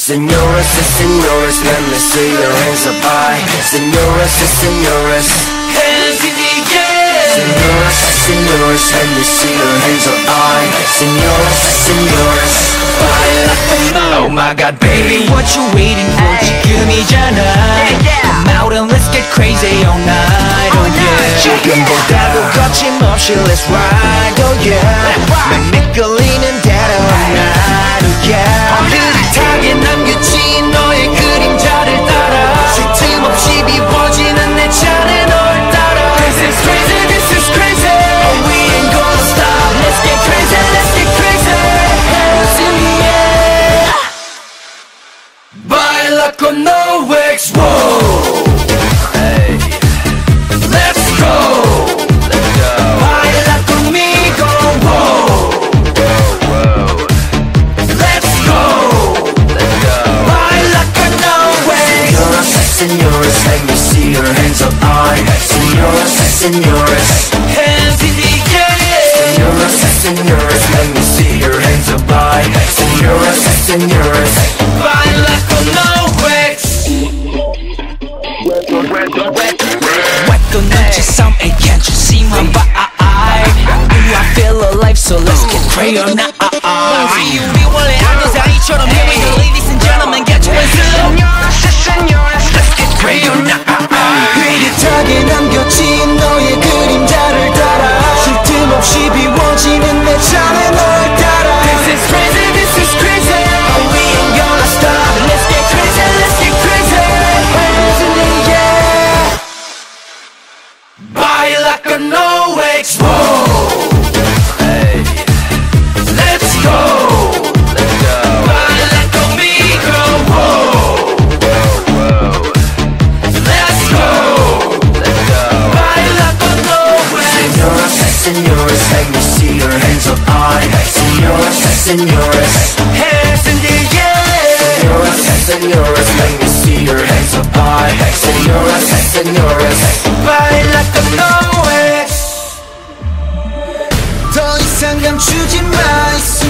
Señoras y señores, let me see your hands up high. Señoras y señores, hands in the air. Señoras y señores, let me see your hands up high. Señoras y señores, baila como. Oh my God, baby, what you waiting for? 지금이잖아. Come out and let's get crazy all night. Oh yeah. 지금보다도 거침없이 let's ride. Oh yeah. 난 미끌리는 대로 all night. Oh yeah. 흐릿하게 남겨진 너의 그림자를 따라 쉴 틈 없이 비워지는 내 차례 널 따라. This is crazy, this is crazy. Oh, we ain't gonna stop. Let's get crazy, let's get crazy. Hands in the air. Baila con no ex. Whoa. Hey. Let's go. Let's go. Baila conmigo. Whoa. Whoa. Let's go. Let's go. Baila con no ex. Señoras y señores, let me see your hands up high. Señoras y señores, hands in the air. Señoras y señores, let me see your hands up high. Señoras y señores, baila con no ex. Wet on 눈치싸움, and can't you see my vibe? Ooh, I feel alive, so let's get crazy now. 우리 원래 알던 사이처럼 here we go, ladies and gentlemen, get your hands up. Señoras y señores, let's get crazy now. 흐릿하게 남겨진 너의 그림자를 따라 쉴 틈 없이 비워지는 내 차례 널 따라. This is crazy, this is crazy. Oh, we ain't gonna stop. Let's get crazy, let's get crazy. Hands in the air. Baila con no ex. Whoa. Hey. Let's go. Let's go. Baila conmigo. Whoa. Whoa, whoa. Let's go. Let's go. Baila con no ex. Señoras y señores, let me see your hands up high. Señoras y señores, hands in the air. Señoras y señores, let me see your hands up high. Señoras y señores, baila con no ex. 더 이상 감추지 마.